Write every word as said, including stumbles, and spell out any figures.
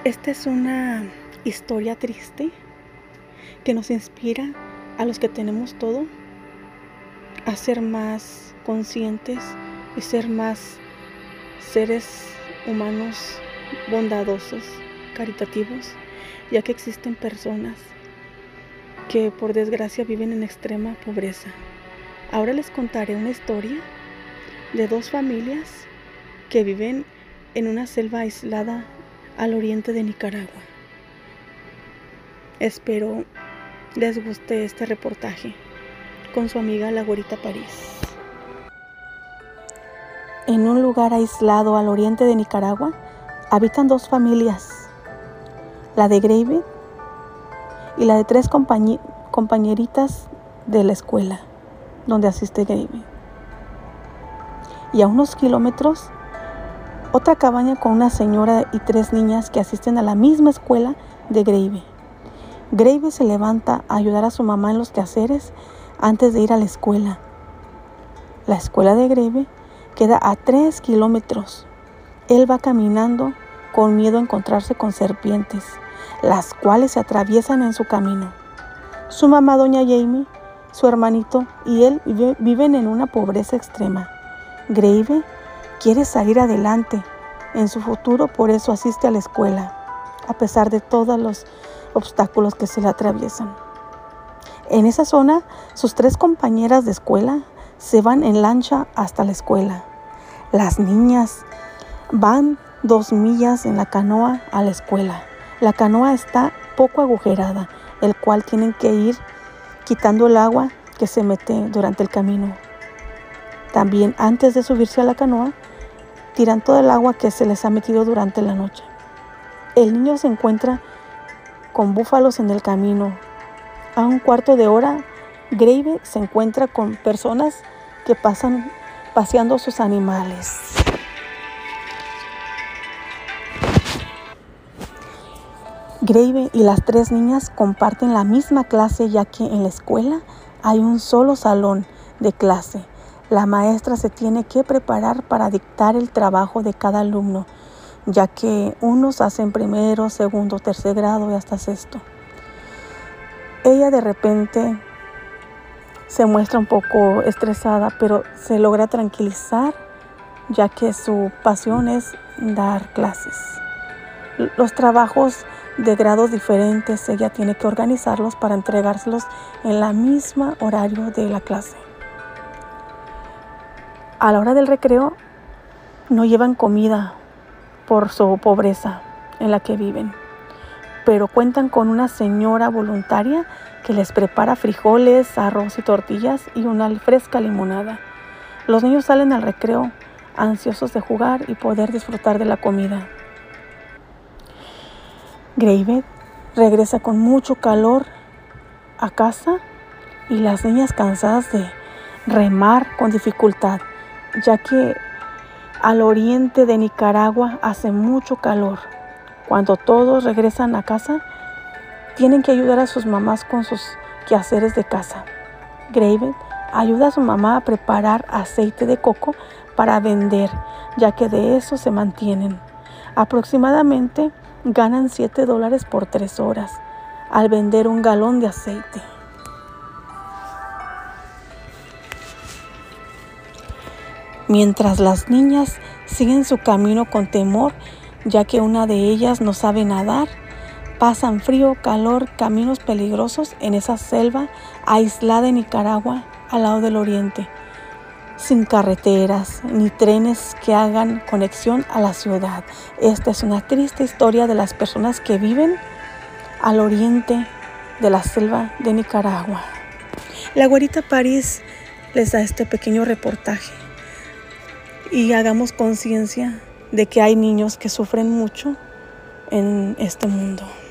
Esta es una historia triste que nos inspira a los que tenemos todo a ser más conscientes y ser más seres humanos bondadosos, caritativos, ya que existen personas que por desgracia viven en extrema pobreza. Ahora les contaré una historia de dos familias que viven en una selva aislada al oriente de Nicaragua. Espero les guste este reportaje con su amiga La Güerita París. En un lugar aislado al oriente de Nicaragua habitan dos familias, la de Gravy y la de tres compañ- compañeritas de la escuela donde asiste Gravy. Y a unos kilómetros, otra cabaña con una señora y tres niñas que asisten a la misma escuela de Gravy. Gravy se levanta a ayudar a su mamá en los quehaceres antes de ir a la escuela. La escuela de Gravy queda a tres kilómetros. Él va caminando con miedo a encontrarse con serpientes, las cuales se atraviesan en su camino. Su mamá, doña Jamie, su hermanito y él viven en una pobreza extrema. Gravy quiere salir adelante en su futuro, por eso asiste a la escuela, a pesar de todos los obstáculos que se le atraviesan. En esa zona, sus tres compañeras de escuela se van en lancha hasta la escuela. Las niñas van dos millas en la canoa a la escuela. La canoa está poco agujerada, el cual tienen que ir quitando el agua que se mete durante el camino. También antes de subirse a la canoa, tiran todo el agua que se les ha metido durante la noche. El niño se encuentra con búfalos en el camino. A un cuarto de hora, Gravy se encuentra con personas que pasan paseando sus animales. Gravy y las tres niñas comparten la misma clase, ya que en la escuela hay un solo salón de clase. La maestra se tiene que preparar para dictar el trabajo de cada alumno, ya que unos hacen primero, segundo, tercer grado y hasta sexto. Ella de repente se muestra un poco estresada, pero se logra tranquilizar, ya que su pasión es dar clases. Los trabajos de grados diferentes, ella tiene que organizarlos para entregárselos en el mismo horario de la clase. A la hora del recreo, no llevan comida por su pobreza en la que viven, pero cuentan con una señora voluntaria que les prepara frijoles, arroz y tortillas y una fresca limonada. Los niños salen al recreo ansiosos de jugar y poder disfrutar de la comida. Gravy regresa con mucho calor a casa y las niñas cansadas de remar con dificultad, ya que al oriente de Nicaragua hace mucho calor. Cuando todos regresan a casa, tienen que ayudar a sus mamás con sus quehaceres de casa. Gravy ayuda a su mamá a preparar aceite de coco para vender, ya que de eso se mantienen. Aproximadamente ganan siete dólares por tres horas al vender un galón de aceite. Mientras las niñas siguen su camino con temor, ya que una de ellas no sabe nadar, pasan frío, calor, caminos peligrosos en esa selva aislada en Nicaragua, al lado del oriente, sin carreteras ni trenes que hagan conexión a la ciudad. Esta es una triste historia de las personas que viven al oriente de la selva de Nicaragua. La Güerita París les da este pequeño reportaje y hagamos conciencia de que hay niños que sufren mucho en este mundo.